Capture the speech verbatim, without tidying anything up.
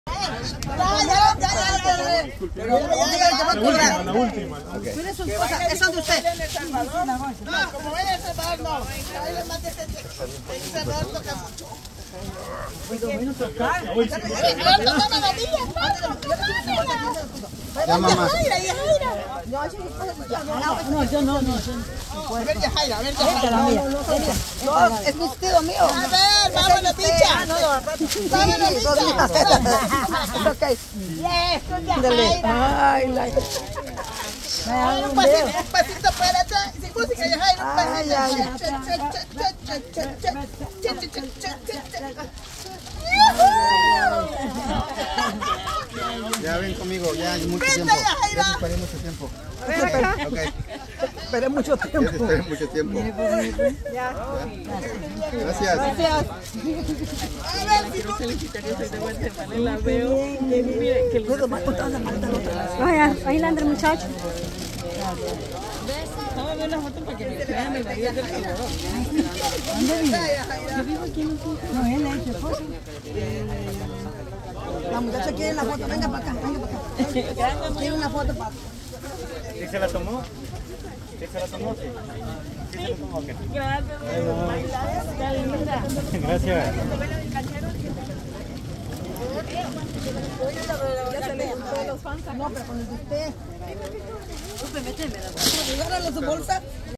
La última. Mire sus cosas, eso es de usted. No, como ven El Salvador, no. Ahí le mandé este texto. El Salvador toca mucho. Ya, mamá. No, yo no, no. A ver, Yajaira, a ver, Yajaira. No, es vestido mío. A ver, vámonos, picha. Vámonos, picha. Ok. Eso, Yajaira. Ay, la... Un pasito, un pasito para atrás. Sin música, Yajaira, un pasito. Ay, ay, Cha, cha, cha, cha, cha, cha, cha, cha, cha, cha, cha, cha, cha. Ya ven conmigo, ya hay mucho Vente, tiempo. Yajaira. Ya te esperé mucho tiempo. Ok, Esperé mucho ya te tiempo. esperé mucho tiempo. Ya. Gracias. Gracias. A ver, si no... Vaya, ahí la anda el muchacho. No, él es su esposo. La muchacha quiere la foto. Venga para acá, venga para acá. Quiere una foto para... ¿Sí se la tomó? ¿Sí se la tomó? Sí. ¿Sí se la tomó? Ok. Gracias. No, pero con el de usted. Agárrale su bolsa.